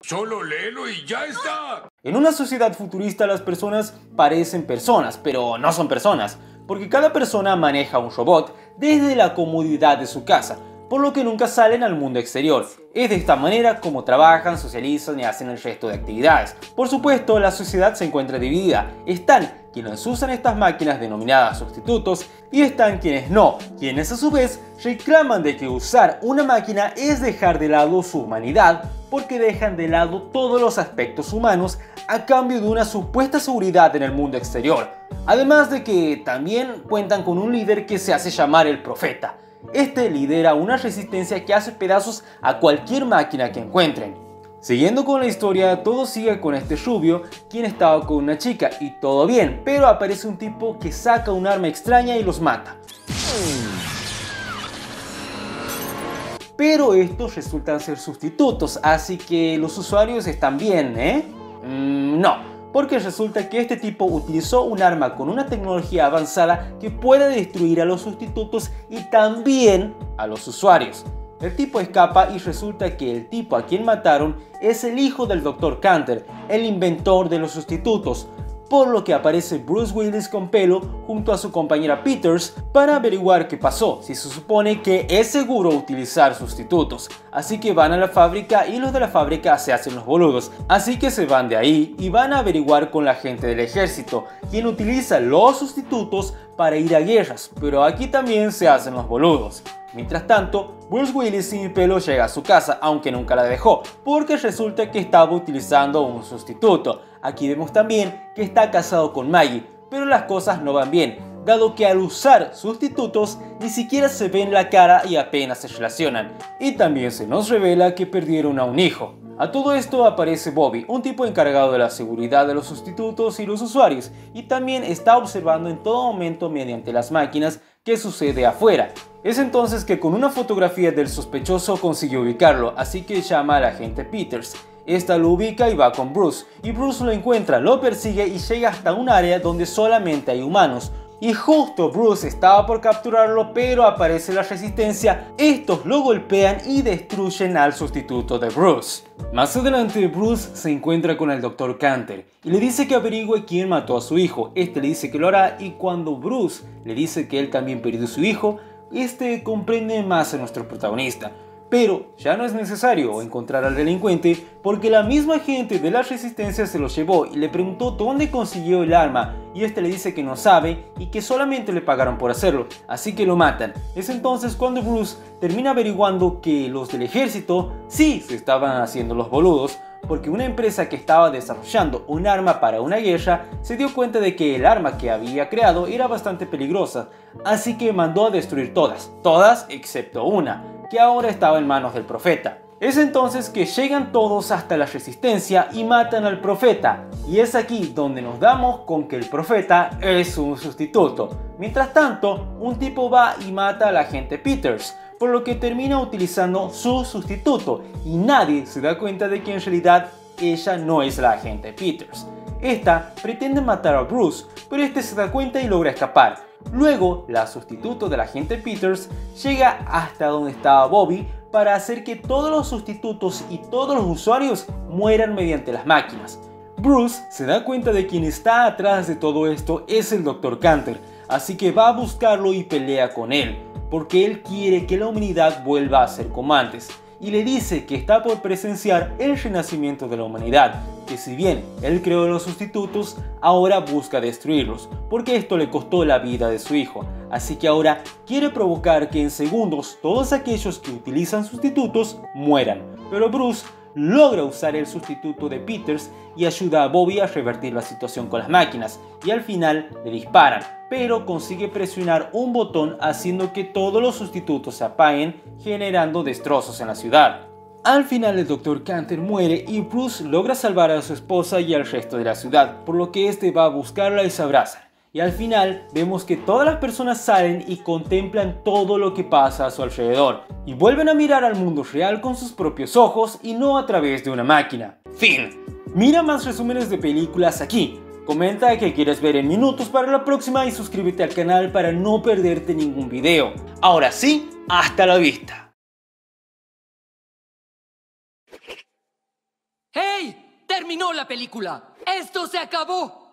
Solo léelo y ya está. En una sociedad futurista las personas parecen personas, pero no son personas, porque cada persona maneja un robot desde la comodidad de su casa, por lo que nunca salen al mundo exterior. Es de esta manera como trabajan, socializan y hacen el resto de actividades. Por supuesto, la sociedad se encuentra dividida. Están quienes usan estas máquinas denominadas sustitutos y están quienes no, quienes a su vez reclaman de que usar una máquina es dejar de lado su humanidad, porque dejan de lado todos los aspectos humanos a cambio de una supuesta seguridad en el mundo exterior. Además de que también cuentan con un líder que se hace llamar el Profeta. Este lidera una resistencia que hace pedazos a cualquier máquina que encuentren. Siguiendo con la historia, todo sigue con este rubio, quien estaba con una chica y todo bien, pero aparece un tipo que saca un arma extraña y los mata. Pero estos resultan ser sustitutos, así que los usuarios están bien, ¿eh? No. Porque resulta que este tipo utilizó un arma con una tecnología avanzada que puede destruir a los sustitutos y también a los usuarios. El tipo escapa y resulta que el tipo a quien mataron es el hijo del Dr. Canter, el inventor de los sustitutos, por lo que aparece Bruce Willis con pelo junto a su compañera Peters para averiguar qué pasó, si se supone que es seguro utilizar sustitutos. Así que van a la fábrica y los de la fábrica se hacen los boludos, así que se van de ahí y van a averiguar con la gente del ejército, quien utiliza los sustitutos para ir a guerras, pero aquí también se hacen los boludos. Mientras tanto, Bruce Willis sin pelo llega a su casa, aunque nunca la dejó, porque resulta que estaba utilizando un sustituto. Aquí vemos también que está casado con Maggie, pero las cosas no van bien, dado que al usar sustitutos ni siquiera se ven la cara y apenas se relacionan. Y también se nos revela que perdieron a un hijo. A todo esto aparece Bobby, un tipo encargado de la seguridad de los sustitutos y los usuarios, y también está observando en todo momento mediante las máquinas qué sucede afuera. Es entonces que con una fotografía del sospechoso consiguió ubicarlo, así que llama al agente Peters. Esta lo ubica y va con Bruce, y Bruce lo encuentra, lo persigue y llega hasta un área donde solamente hay humanos. Y justo Bruce estaba por capturarlo, pero aparece la resistencia, estos lo golpean y destruyen al sustituto de Bruce. Más adelante Bruce se encuentra con el Dr. Canter y le dice que averigüe quién mató a su hijo. Este le dice que lo hará y cuando Bruce le dice que él también perdió a su hijo, este comprende más a nuestro protagonista. Pero ya no es necesario encontrar al delincuente porque la misma gente de la resistencia se lo llevó y le preguntó dónde consiguió el arma y este le dice que no sabe y que solamente le pagaron por hacerlo, así que lo matan. Es entonces cuando Bruce termina averiguando que los del ejército sí se estaban haciendo los boludos, porque una empresa que estaba desarrollando un arma para una guerra se dio cuenta de que el arma que había creado era bastante peligrosa, así que mandó a destruir todas excepto una, que ahora estaba en manos del Profeta. Es entonces que llegan todos hasta la resistencia y matan al Profeta, y es aquí donde nos damos con que el Profeta es un sustituto. Mientras tanto, un tipo va y mata al agente Peters, por lo que termina utilizando su sustituto, y nadie se da cuenta de que en realidad ella no es la agente Peters. Esta pretende matar a Bruce, pero este se da cuenta y logra escapar. Luego, la sustituto del agente Peters llega hasta donde estaba Bobby para hacer que todos los sustitutos y todos los usuarios mueran mediante las máquinas. Bruce se da cuenta de quien está atrás de todo esto es el Dr. Canter, así que va a buscarlo y pelea con él, porque él quiere que la humanidad vuelva a ser como antes, y le dice que está por presenciar el renacimiento de la humanidad, que si bien él creó los sustitutos, ahora busca destruirlos, porque esto le costó la vida de su hijo, así que ahora quiere provocar que en segundos todos aquellos que utilizan sustitutos mueran. Pero Bruce logra usar el sustituto de Peters y ayuda a Bobby a revertir la situación con las máquinas, y al final le disparan, pero consigue presionar un botón haciendo que todos los sustitutos se apaguen, generando destrozos en la ciudad. Al final el Dr. Canter muere y Bruce logra salvar a su esposa y al resto de la ciudad, por lo que este va a buscarla y se abrazan. Y al final vemos que todas las personas salen y contemplan todo lo que pasa a su alrededor, y vuelven a mirar al mundo real con sus propios ojos y no a través de una máquina. Fin. Mira más resúmenes de películas aquí. Comenta qué quieres ver en minutos para la próxima y suscríbete al canal para no perderte ningún video. Ahora sí, hasta la vista. Hey! terminó la película. ¡Esto se acabó!